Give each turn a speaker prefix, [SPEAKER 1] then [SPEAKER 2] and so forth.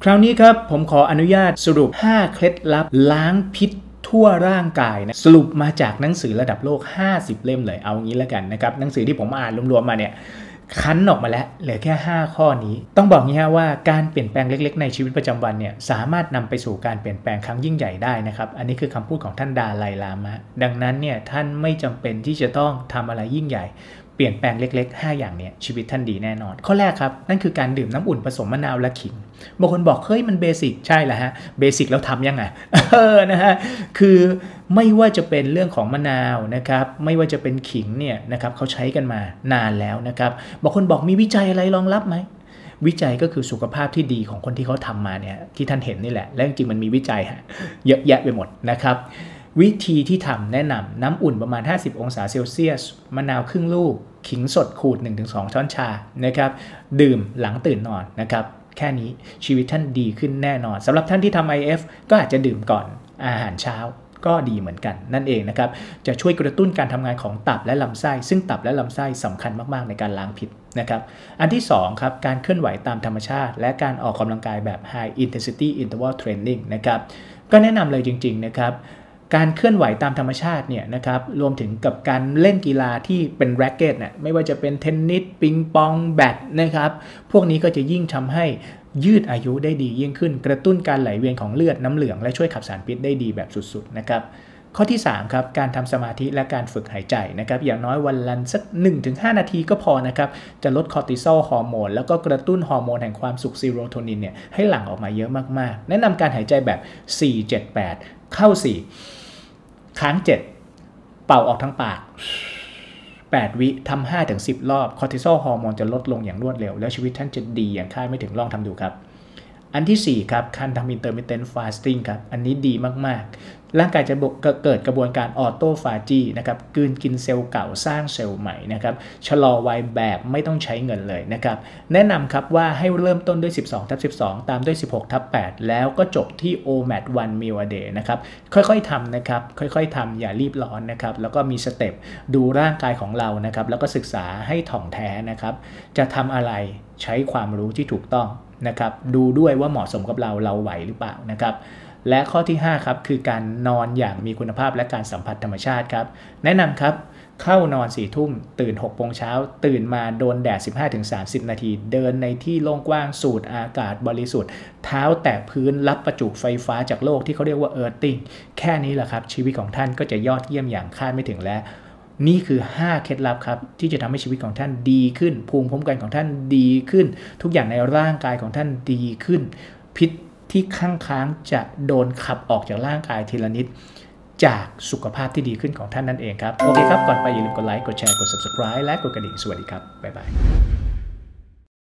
[SPEAKER 1] คราวนี้ครับผมขออนุญาตสรุป5เคล็ดลับล้างพิษทั่วร่างกายนะสรุปมาจากหนังสือระดับโลก50เล่มเลยเอางี้แล้วกันนะครับหนังสือที่ผมอ่านรวมๆมาเนี่ยคั้นออกมาแล้วเหลือแค่5ข้อนี้ต้องบอกงี้ฮะว่าการเปลี่ยนแปลงเล็กๆในชีวิตประจำวันเนี่ยสามารถนำไปสู่การเปลี่ยนแปลงครั้งยิ่งใหญ่ได้นะครับอันนี้คือคำพูดของท่านดาไลลามะดังนั้นเนี่ยท่านไม่จำเป็นที่จะต้องทำอะไรยิ่งใหญ่เปลี่ยนแปลงเล็กๆ5อย่างเนี่ยชีวิตท่านดีแน่นอนข้อแรกครับนั่นคือการดื่มน้ำอุ่นผสมมะนาวและขิงบางคนบอกเฮ้ยมันเบสิกใช่แหละฮะเบสิกแล้วทำยังไงนะฮะคือไม่ว่าจะเป็นเรื่องของมะนาวนะครับไม่ว่าจะเป็นขิงเนี่ยนะครับเขาใช้กันมานานแล้วนะครับบางคนบอกมีวิจัยอะไรรองรับไหมวิจัยก็คือสุขภาพที่ดีของคนที่เขาทำมาเนี่ยที่ท่านเห็นนี่แหละและจริงๆมันมีวิจัยเยอะแยะไปหมดนะครับวิธีที่ทำแนะนำน้ำอุ่นประมาณ50องศาเซลเซียสมะนาวครึ่งลูกขิงสดขูด 1-2 ช้อนชานะครับดื่มหลังตื่นนอนนะครับแค่นี้ชีวิตท่านดีขึ้นแน่นอนสำหรับท่านที่ทำ IF ก็อาจจะดื่มก่อนอาหารเช้าก็ดีเหมือนกันนั่นเองนะครับจะช่วยกระตุ้นการทำงานของตับและลำไส้ซึ่งตับและลำไส้สำคัญมากๆในการล้างพิษนะครับอันที่2ครับการเคลื่อนไหวตามธรรมชาติและการออกกำลังกายแบบ High Intensity Interval Training นะครับก็แนะนำเลยจริงๆนะครับการเคลื่อนไหวตามธรรมชาติเนี่ยนะครับรวมถึงกับการเล่นกีฬาที่เป็นแร็กเก็ตเนี่ยไม่ว่าจะเป็นเทนนิสปิงปองแบดนะครับพวกนี้ก็จะยิ่งทำให้ยืดอายุได้ดียิ่งขึ้นกระตุ้นการไหลเวียนของเลือดน้ำเหลืองและช่วยขับสารพิษได้ดีแบบสุดๆนะครับข้อที่3ครับการทำสมาธิและการฝึกหายใจนะครับอย่างน้อยวันละสัก 1-5 นาทีก็พอนะครับจะลดคอร์ติซอลฮอร์โมนแล้วก็กระตุ้นฮอร์โมนแห่งความสุขซีโรโทนินเนี่ยให้หลั่งออกมาเยอะมากๆแนะนำการหายใจแบบ 4-7-8 เข้า 4ค้าง7เป่าออกทั้งปาก8วิทำ 5-10 รอบคอร์ติซอลฮอร์โมนจะลดลงอย่างรวดเร็วแล้วชีวิตท่านจะดีอย่างคาดไม่ถึงลองทำดูครับอันที่4ครับการทำ intermittent fasting ครับอันนี้ดีมากๆร่างกายจะเกิดกระบวนการออโตฟาจีนะครับกลืนกินเซลล์เก่าสร้างเซลล์ใหม่นะครับชะลอวัยแบบไม่ต้องใช้เงินเลยนะครับแนะนำครับว่าให้เริ่มต้นด้วย 12/12 ตามด้วย 16/8 แล้วก็จบที่ OMAD 1 meal a day นะครับค่อยๆทำนะครับค่อยๆทำอย่ารีบร้อนนะครับแล้วก็มีสเต็ปดูร่างกายของเรานะครับแล้วก็ศึกษาให้ถ่องแท้นะครับจะทำอะไรใช้ความรู้ที่ถูกต้องนะครับดูด้วยว่าเหมาะสมกับเราไหวหรือเปล่านะครับและข้อที่5ครับคือการนอนอย่างมีคุณภาพและการสัมผัสธรรมชาติครับแนะนำครับเข้านอน4 ทุ่มตื่น6 โมงเช้าตื่นมาโดนแดด 15-30 นาทีเดินในที่โล่งกว้างสูดอากาศบริสุทธิ์เท้าแตะพื้นรับประจุไฟฟ้าจากโลกที่เขาเรียกว่า earthing แค่นี้แหละครับชีวิตของท่านก็จะยอดเยี่ยมอย่างคาดไม่ถึงแล้วนี่คือ5เคล็ดลับครับที่จะทำให้ชีวิตของท่านดีขึ้นภูมิคุ้มกันของท่านดีขึ้นทุกอย่างในร่างกายของท่านดีขึ้นพิษที่ค้างจะโดนขับออกจากร่างกายทีละนิดจากสุขภาพที่ดีขึ้นของท่านนั่นเองครับโอเคครับก่อนไปอย่าลืมกดไลค์กดแชร์กด subscribe และกดกระดิ่งสวัสดีครับบ๊ายบาย